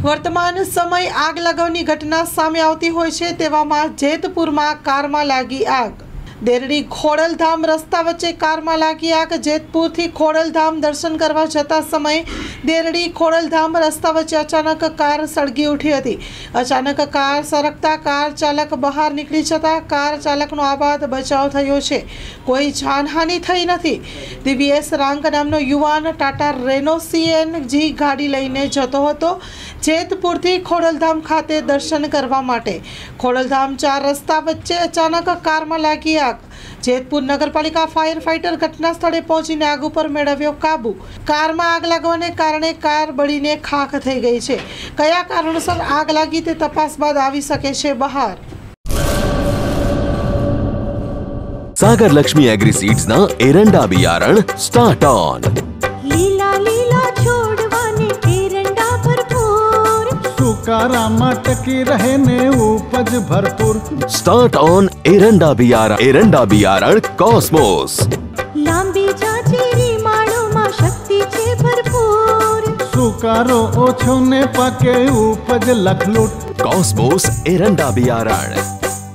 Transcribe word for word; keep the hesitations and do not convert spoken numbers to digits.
वर्तमान समय आग लगावनी घटना सामे आवती होय छे तेवामां जेतपुरमां काરમાં लागी आग। देरडी खोडलधाम रस्ता वच्चे काરમાં लागी आग। जेतपुरथी खोडलधाम दर्शन करवा जता समय देरडी खोडलधाम रस्ता वच्चे अचानक कार सळगी उठी हती। अचानक कार सरकता कार चालक बहार निकળી जता कार चालकनो आबाद बचाव थयो छे। कोई जानहानि थई नथी। दिव्येश रांक नामनो युवान टाटा रेनो सीएनजी गाड़ी लईने जतो हतो जेतपुरथी खोडलधाम खाते दर्शन करवा माटे। खोडलधाम चार रस्ता वच्चे अचानक काરમાં लागी आग। जेतपुर नगरपालिका फायर फाइटर घटना स्थळे पहोंचीने आग पर मेळव्यो काबू। काરમાં आग लागवाने कारणे कार बळीने खाख થઈ ગઈ છે। કયા કારણોસર આગ લાગી તે તપાસ બાદ આવી શકે છે બહાર। सागर लक्ष्मी एग्री सीड्स ना एरंडा बियारण स्टार्ट ऑन। लीला लीला छोड़वाने एरंडा भरपूर सुकारामा टकी रहे ने उपज भरपूर। स्टार्ट ऑन एरंडा बियारण एरंडा बियारण कॉस्मोस। लांबी जाचेरी माळोमां शक्ति छे भरपूर सुकारो ओछो ने पाके उपज लखलूट। कॉस्मोस एरंडा बियारण।